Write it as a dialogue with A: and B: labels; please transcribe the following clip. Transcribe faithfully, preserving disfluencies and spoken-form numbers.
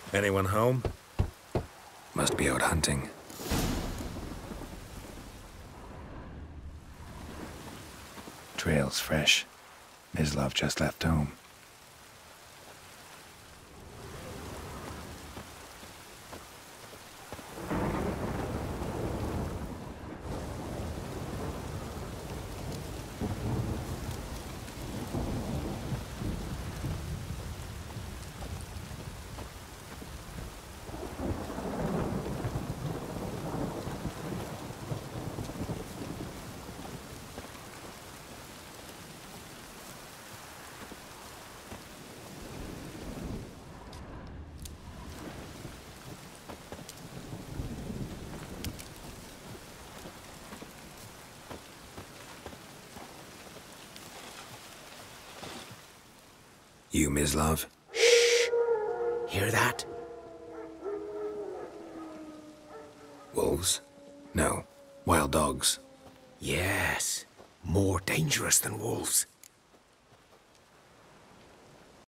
A: Anyone home?
B: Must be out hunting. Trail's fresh. Mislav just left home. You, Mislav?
C: Shh! Hear that?
B: Wolves? No. Wild dogs.
C: Yes. More dangerous than wolves.